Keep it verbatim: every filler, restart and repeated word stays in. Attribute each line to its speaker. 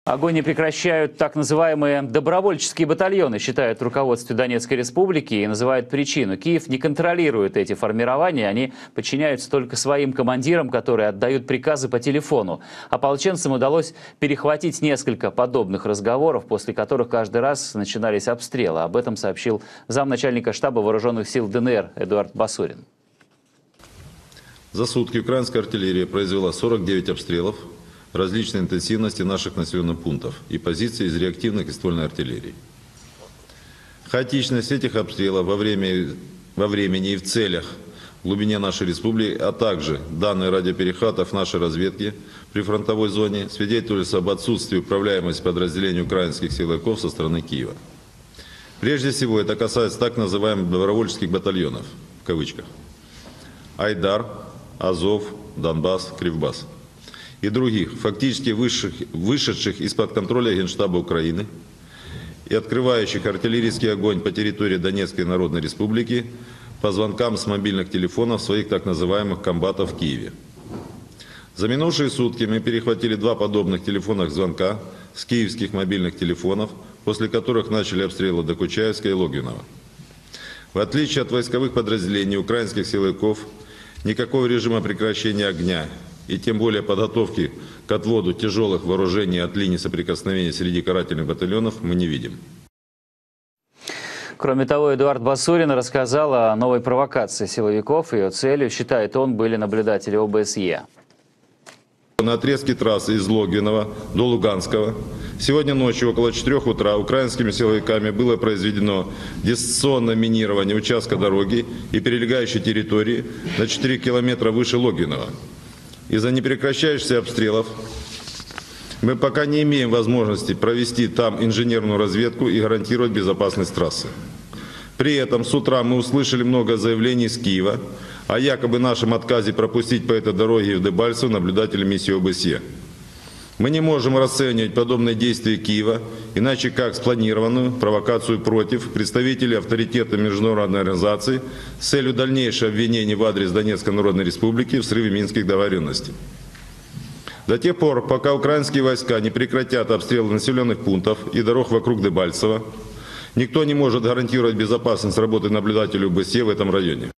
Speaker 1: Огонь не прекращают так называемые добровольческие батальоны, считают в руководстве Донецкой республики, и называют причину. Киев не контролирует эти формирования, они подчиняются только своим командирам, которые отдают приказы по телефону. Ополченцам удалось перехватить несколько подобных разговоров, после которых каждый раз начинались обстрелы. Об этом сообщил замначальника штаба вооруженных сил ДНР Эдуард Басурин.
Speaker 2: За сутки украинская артиллерия произвела сорок девять обстрелов различной интенсивности наших населенных пунктов и позиций из реактивных и ствольной артиллерии. Хаотичность этих обстрелов во, время, во времени и в целях в глубине нашей республики, а также данные радиоперехватов нашей разведки при фронтовой зоне свидетельствуют об отсутствии управляемости подразделений украинских силовиков со стороны Киева. Прежде всего это касается так называемых добровольческих батальонов, в кавычках, Айдар, Азов, Донбасс, Кривбас и других, фактически высших, вышедших из-под контроля Генштаба Украины и открывающих артиллерийский огонь по территории Донецкой Народной Республики по звонкам с мобильных телефонов своих так называемых комбатов в Киеве. За минувшие сутки мы перехватили два подобных телефонных звонка с киевских мобильных телефонов, после которых начали обстрелы Докучаевска и Логвинова. В отличие от войсковых подразделений украинских силовиков, никакого режима прекращения огня и тем более подготовки к отводу тяжелых вооружений от линии соприкосновения среди карательных батальонов мы не видим.
Speaker 1: Кроме того, Эдуард Басурин рассказал о новой провокации силовиков. Ее целью, считает он, были наблюдатели ОБСЕ.
Speaker 2: На отрезке трассы из Логвинова до Луганского сегодня ночью около четырёх утра украинскими силовиками было произведено дистанционное минирование участка дороги и прилегающей территории на четыре километра выше Логвинова. Из-за непрекращающихся обстрелов мы пока не имеем возможности провести там инженерную разведку и гарантировать безопасность трассы. При этом с утра мы услышали много заявлений из Киева о якобы нашем отказе пропустить по этой дороге в Дебальцево наблюдателей миссии ОБСЕ. Мы не можем расценивать подобные действия Киева, иначе как спланированную провокацию против представителей авторитета международной организации с целью дальнейшего обвинения в адрес Донецкой Народной Республики в срыве минских договоренностей. До тех пор, пока украинские войска не прекратят обстрелы населенных пунктов и дорог вокруг Дебальцева, никто не может гарантировать безопасность работы наблюдателей ОБСЕ в этом районе.